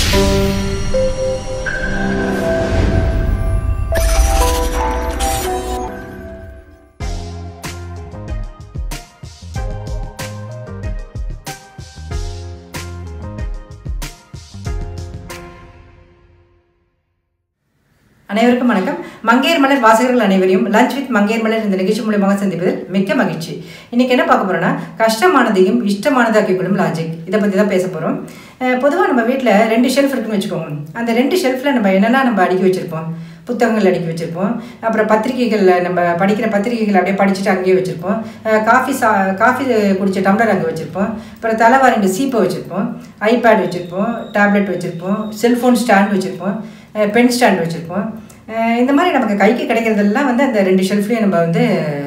அனைவருக்கும் வணக்கம். மங்கையர் மலர் வாசகர்கள் அனைவரையும் லஞ்ச் வித் மங்கையர் மலர் இந்த நிகழ்ச்சி மூலமாக சந்திப்பதில் மிக்க மகிழ்ச்சி. இன்னைக்கு என்ன பார்க்க போறோம்னா, கஷ்டமானதையும் இஷ்டமானதாக்கி கொள்ளும் லாஜிக். இதை பற்றி தான் பேச போகிறோம். பொதுவாக நம்ம வீட்டில் 2 ஷெல்ஃப் இருக்குன்னு வச்சுக்கோங்க. அந்த 2 ஷெல்ஃபில் நம்ம என்னெல்லாம் நம்ம அடுக்கி வச்சுருப்போம். புத்தகங்கள் அடுக்கி வச்சுருப்போம். அப்புறம் பத்திரிகைகள், நம்ம படிக்கிற பத்திரிகைகள் அப்படியே படிச்சுட்டு அங்கேயே வச்சுருப்போம். காஃபி குடித்த டம்ளர் அங்கே வச்சுருப்போம். அப்புறம் தலைவாரி 2 சீப்பை வச்சுருப்போம். ஐபேட் வச்சுருப்போம். டேப்லெட் வச்சுருப்போம். செல்ஃபோன் ஸ்டாண்ட் வச்சுருப்போம். பென் ஸ்டாண்ட் வச்சுருப்போம். இந்த மாதிரி நமக்கு கைக்கு கிடைக்கிறதெல்லாம் வந்து அந்த 2 ஷெல்ஃப்லேயும் நம்ம வந்து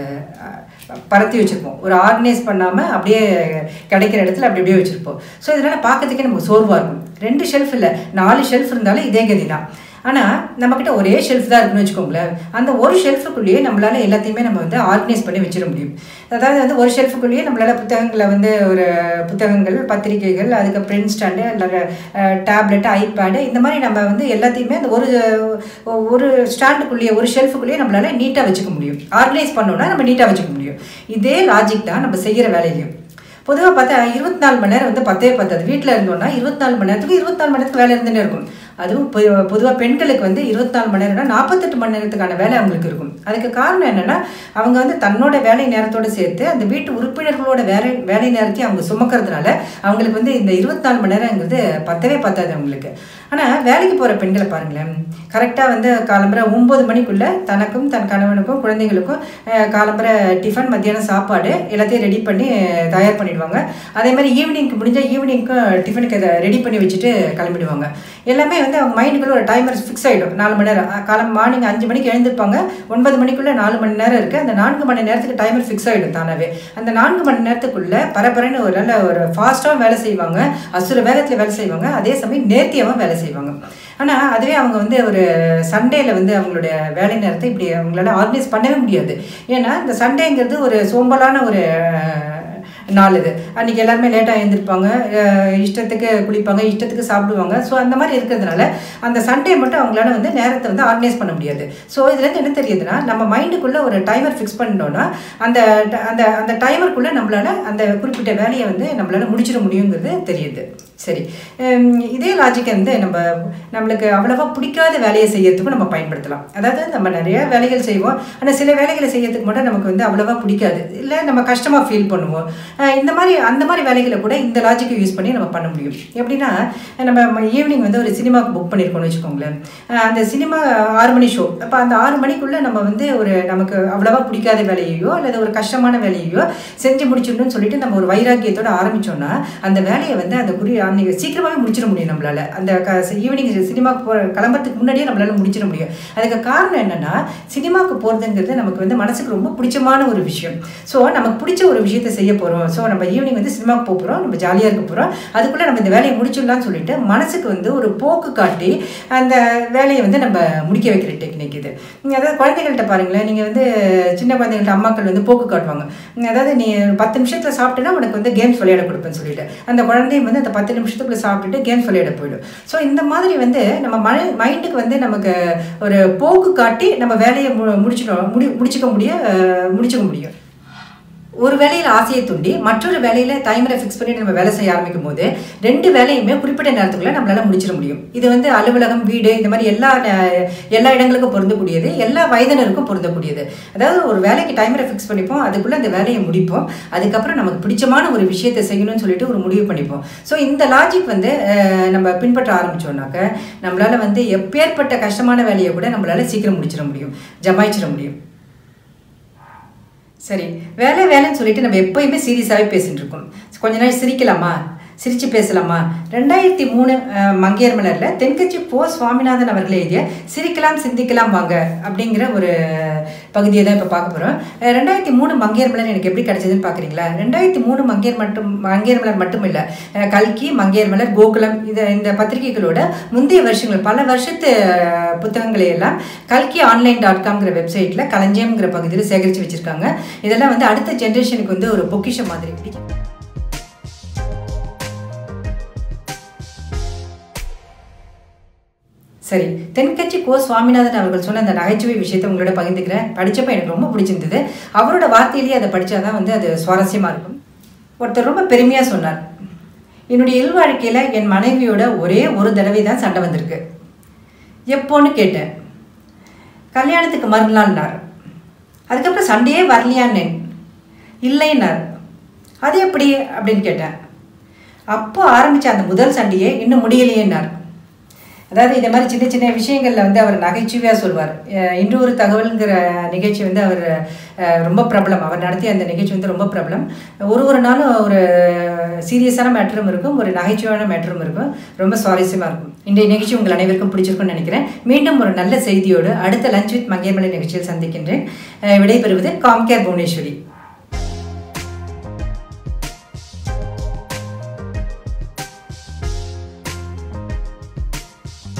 பரத்தி வச்சுருப்போம். ஒரு ஆர்கனைஸ் பண்ணாமல் அப்படியே கிடைக்கிற இடத்துல அப்படியே வச்சுருப்போம். ஸோ இதனால் பார்க்கறதுக்கே நமக்கு சோர்வாக இருக்கும். 2 ஷெல்ஃப் இல்லை, 4 ஷெல்ஃப் இருந்தாலும் இதே கதி தான். ஆனால் நம்மக்கிட்ட ஒரே ஷெல்ஃப் தான் இருக்குன்னு வச்சுக்கோங்களேன். அந்த ஒரு ஷெல்ஃபுக்குள்ளேயே நம்மளால் எல்லாத்தையுமே நம்ம வந்து ஆர்கனைஸ் பண்ணி வச்சிட முடியும். அதாவது வந்து ஒரு ஷெல்ஃபுக்குள்ளேயே நம்மளால் புத்தகங்களை வந்து ஒரு புத்தகங்கள், பத்திரிகைகள், அதுக்கு பிரிண்ட் ஸ்டாண்டு, இல்லை டேப்லெட்டு, ஐபேடு, இந்த மாதிரி நம்ம வந்து எல்லாத்தையுமே அந்த ஒரு ஸ்டாண்டுக்குள்ளேயே, ஒரு ஷெல்ஃபுக்குள்ளேயே நம்மளால் நீட்டாக வச்சுக்க முடியும். ஆர்கனைஸ் பண்ணோன்னா நம்ம நீட்டாக வச்சுக்க முடியும். இதே லாஜிக் தான் நம்ம செய்கிற வேலையிலையும். பொதுவாக பார்த்தா 24 மணி நேரம் வந்து பத்தவே பத்தாது. வீட்டில் இருந்தோம்னா 24 மணி நேரத்துக்கு 24 மணி நேரத்துக்கு வேலை இருந்துகிட்டே இருக்கும். அதுவும் பொதுவாக பெண்களுக்கு வந்து 24 மணி நேரம்னா 48 மணி நேரத்துக்கான வேலை அவங்களுக்கு இருக்கும். அதுக்கு காரணம் என்னென்னா, அவங்க வந்து தன்னோட வேலை நேரத்தோடு சேர்த்து அந்த வீட்டு உறுப்பினர்களோட வேலை நேரத்தையும் அவங்க சுமக்கிறதுனால அவங்களுக்கு வந்து இந்த 24 மணி நேரங்கிறது பத்தவே பத்தாது அவங்களுக்கு. ஆனால் வேலைக்கு போகிற பெண்களை பாருங்களேன், கரெக்டாக வந்து காலம்பரை 9 மணிக்குள்ளே தனக்கும் தன் கணவனுக்கும் குழந்தைங்களுக்கும் காலம்பரை டிஃபன், மத்தியானம் சாப்பாடு எல்லாத்தையும் ரெடி பண்ணி தயார் பண்ணிடுவாங்க. அதே மாதிரி ஈவினிங்க்கு முடிஞ்சால் ஈவினிங்க்கும் டிஃபனுக்கு அதை ரெடி பண்ணி வச்சுட்டு கிளம்பிடுவாங்க. எல்லாமே வந்து அவங்க மைண்டுக்குள்ளே ஒரு டைமர் ஃபிக்ஸ் ஆகிடும். 4 மணி நேரம் மார்னிங் 5 மணிக்கு எழுந்திருப்பாங்க. 9 மணிக்குள்ளே 4 மணி நேரம் இருக்குது. அந்த 4 மணி நேரத்துக்கு டைமர் ஃபிக்ஸ் ஆகிடும் தானாகவே. அந்த 4 மணி நேரத்துக்குள்ளே பரபரன்னு ஒரு நல்ல ஒரு ஃபாஸ்ட்டாகவும் வேலை செய்வாங்க, அசுர வேகத்தில் வேலை செய்வாங்க, அதே சமயம் நேர்த்தியாகவும் வேலை செய்வாங்க. ஆனால் அதுவே அவங்க வந்து ஒரு சண்டேல வந்து அவங்களுடைய வேலை நேரத்தை இப்படி அவங்களால ஆர்கனைஸ் பண்ணவே முடியாது. ஏன்னா இந்த சண்டேங்கிறது ஒரு சோம்பலான ஒரு நாள். இது அன்றைக்கி எல்லாருமே லேட்டாக எழுந்திருப்பாங்க, இஷ்டத்துக்கு குளிப்பாங்க, இஷ்டத்துக்கு சாப்பிடுவாங்க. ஸோ அந்த மாதிரி இருக்கிறதுனால அந்த சண்டே மட்டும் அவங்களால வந்து நேரத்தை வந்து ஆர்கனைஸ் பண்ண முடியாது. ஸோ இதுலேருந்து என்ன தெரியுதுன்னா, நம்ம மைண்டுக்குள்ளே ஒரு டைமர் ஃபிக்ஸ் பண்ணிட்டோன்னா அந்த அந்த அந்த டைமருக்குள்ளே நம்மளால் அந்த குறிப்பிட்ட வேலையை வந்து நம்மளால் முடிச்சிட முடியுங்கிறது தெரியுது. சரி, இதே லாஜிக்கை வந்து நம்மளுக்கு அவ்வளோவா பிடிக்காத வேலையை செய்யறதுக்கும் நம்ம பயன்படுத்தலாம். அதாவது நம்ம நிறைய வேலைகள் செய்வோம், ஆனால் சில வேலைகளை செய்யறதுக்கு மட்டும் நமக்கு வந்து அவ்வளோவா பிடிக்காது, இல்லை நம்ம கஷ்டமாக ஃபீல் பண்ணுவோம். அந்த மாதிரி வேலைகளை கூட இந்த லாஜிக்கை யூஸ் பண்ணி நம்ம பண்ண முடியும். எப்படின்னா, நம்ம ஈவினிங் வந்து ஒரு சினிமாவுக்கு புக் பண்ணியிருக்கோம்னு வச்சுக்கோங்களேன். அந்த சினிமா 6 மணி ஷோ. அப்போ அந்த 6 மணிக்குள்ளே நம்ம வந்து ஒரு நமக்கு அவ்வளோவா பிடிக்காத வேலையையோ அல்லது ஒரு கஷ்டமான வேலையையோ செஞ்சு முடிச்சிடணும்னு சொல்லிட்டு நம்ம ஒரு வைராக்கியத்தோடு ஆரம்பித்தோன்னா அந்த வேலையை வந்து அன்றைக்கி சீக்கிரமாகவே முடிச்சிட முடியும். நம்மளால் அந்த ஈவினிங் சினிமாவுக்கு கிளம்புறதுக்கு முன்னாடியே நம்மளால் முடிச்சிட முடியும். அதுக்கு காரணம் என்னென்னா, சினிமாவுக்கு போகிறதுங்கிறது நமக்கு வந்து மனசுக்கு ரொம்ப பிடிச்சமான ஒரு விஷயம். ஸோ நமக்கு பிடிச்ச ஒரு விஷயத்தை செய்ய போகிறோம். ஸோ நம்ம ஈவினிங் வந்து சினிமாவுக்கு போகிறோம், நம்ம ஜாலியாக இருக்க போகிறோம், அதுக்குள்ளே நம்ம இந்த வேலையை முடிச்சிடலாம்னு சொல்லிட்டு மனசுக்கு வந்து ஒரு போக்கு காட்டி அந்த வேலையை வந்து நம்ம முடிக்க வைக்கிற டெக்னிக் இது. அதாவது குழந்தைகள்கிட்ட பாருங்களேன், நீங்கள் வந்து சின்ன குழந்தைகள்கிட்ட அம்மாக்கள் வந்து போக்கு காட்டுவாங்க. அதாவது நீ 10 நிமிஷத்தில் சாப்பிட்டேன்னா உனக்கு வந்து கேம்ஸ் விளையாட கொடுப்பேன்னு சொல்லிட்டு அந்த குழந்தையும் வந்து அந்த 10 நிமிஷத்துக்குள்ளே சாப்பிட்டுட்டு கேம்ஸ் விளையாட போயிடும். ஸோ இந்த மாதிரி வந்து நம்ம மைண்டுக்கு வந்து நமக்கு ஒரு போக்கு காட்டி நம்ம வேலையை முடிச்சுக்க முடியும். ஒரு வேலையில் ஆசையை தூண்டி மற்றொரு வேலையில் டைமரை ஃபிக்ஸ் பண்ணிட்டு நம்ம வேலை செய்ய ஆரம்பிக்கும் போது 2 வேலையுமே குறிப்பிட்ட நேரத்துக்குள்ளே நம்மளால் முடிச்சிட முடியும். இது வந்து அலுவலகம், வீடு, இந்த மாதிரி எல்லா இடங்களுக்கும் பொருந்தக்கூடியது, எல்லா வயதினருக்கும் பொருந்தக்கூடியது. அதாவது ஒரு வேலைக்கு டைமரை ஃபிக்ஸ் பண்ணிப்போம், அதுக்குள்ளே அந்த வேலையை முடிப்போம், அதுக்கப்புறம் நமக்கு பிடிச்சமான ஒரு விஷயத்தை செய்யணும்னு சொல்லிட்டு ஒரு முடிவு பண்ணிப்போம். ஸோ இந்த லாஜிக் வந்து நம்ம பின்பற்ற ஆரம்பித்தோம்னாக்க நம்மளால் வந்து எப்பேற்பட்ட கஷ்டமான வேலையை கூட நம்மளால் சீக்கிரம் முடிச்சிட முடியும், ஜமாயிச்சிட முடியும். சரி, வேலைன்னு சொல்லிட்டு நம்ம எப்போயுமே சீரியஸாகவே பேசிகிட்டு இருக்கோம். கொஞ்ச நாள் சிரிக்கலாமா, சிரித்து பேசலாமா? 2003 மங்கையர் மலரில் தென்கட்சி சுவாமிநாதன் அவர்கள் எழுதிய சிரிக்கலாம் சிந்திக்கலாம் வாங்க அப்படிங்கிற ஒரு பகுதியை தான் இப்போ பார்க்க போகிறோம். 2003 மங்கையர் மலர் எனக்கு எப்படி கிடைச்சதுன்னு பார்க்குறீங்களா? 2003 மங்கையர் மலர் மட்டும் இல்லை, கல்கி, மங்கையர் மலர், கோகுலம், இந்த பத்திரிகைகளோட முந்தைய வருஷங்கள் பல வருஷத்து புத்தகங்களை எல்லாம் கல்கி online.com வெப்சைட்டில் களஞ்சியம்ங்கிற பகுதியில் சேகரித்து வச்சுருக்காங்க. இதெல்லாம் வந்து அடுத்த ஜென்ரேஷனுக்கு வந்து ஒரு பொக்கிஷம் மாதிரி. சரி, தென்கட்சி கோ சுவாமிநாதன் அவர்கள் சொன்ன அந்த நகைச்சுவை விஷயத்தை உங்களோட பகிர்ந்துக்கிறேன். படித்தப்போ எனக்கு ரொம்ப பிடிச்சிருந்தது. அவரோட வார்த்தையிலேயே அதை படித்தாதான் வந்து அது சுவாரஸ்யமாக இருக்கும். ஒருத்தர் ரொம்ப பெருமையாக சொன்னார், என்னுடைய இல்வாழ்க்கையில் என் மனைவியோட ஒரே ஒரு தடவை தான் சண்டை வந்திருக்கு. எப்போன்னு கேட்டேன். கல்யாணத்துக்கு மறுநாள்னார். அதுக்கப்புறம் சண்டையே வரலையான்னு இல்லைன்னார். அது எப்படி அப்படின்னு கேட்டேன். அப்போ ஆரம்பித்த அந்த முதல் சண்டையே இன்னும் முடியலையேன்னார். அதாவது இந்த மாதிரி சின்ன சின்ன விஷயங்களில் வந்து அவர் நகைச்சுவையாக சொல்வார். இன்று ஒரு தகவல்ங்கிற நிகழ்ச்சி வந்து அவர் ரொம்ப பிரபலம். அவர் நடத்திய அந்த நிகழ்ச்சி வந்து ரொம்ப பிரபலம். ஒரு நாளும் ஒரு சீரியஸான மேட்டரும் இருக்கும், ஒரு நகைச்சுவையான மேட்டரும் இருக்கும். ரொம்ப சுவாரஸ்யமாக இருக்கும். இன்றைய நிகழ்ச்சி உங்கள் அனைவருக்கும் பிடிச்சிருக்குன்னு நினைக்கிறேன். மீண்டும் ஒரு நல்ல செய்தியோடு அடுத்த லஞ்ச் வித் மங்கையர்மலை நிகழ்ச்சியில் சந்திக்கின்றேன். விடைபெறுவது காம்கேர் புவனேஸ்வரி.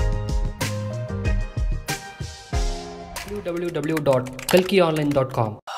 www.kalkionline.com